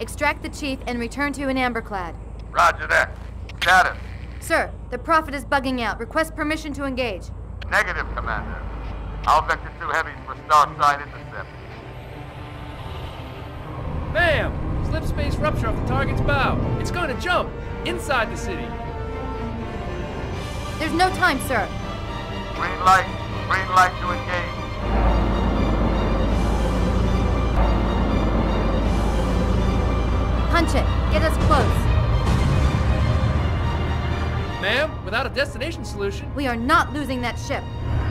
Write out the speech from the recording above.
Extract the chief and return to an amber Clad. Roger that. Status. Sir, the Prophet is bugging out. Request permission to engage. Negative, Commander. I'll vector 2 heavies for star-side intercept. Ma'am! Slip space rupture off the target's bow. It's going to jump inside the city. There's no time, sir. Green light. Green light to engage. Punch it. Get us close. Ma'am, without a destination solution. We are not losing that ship.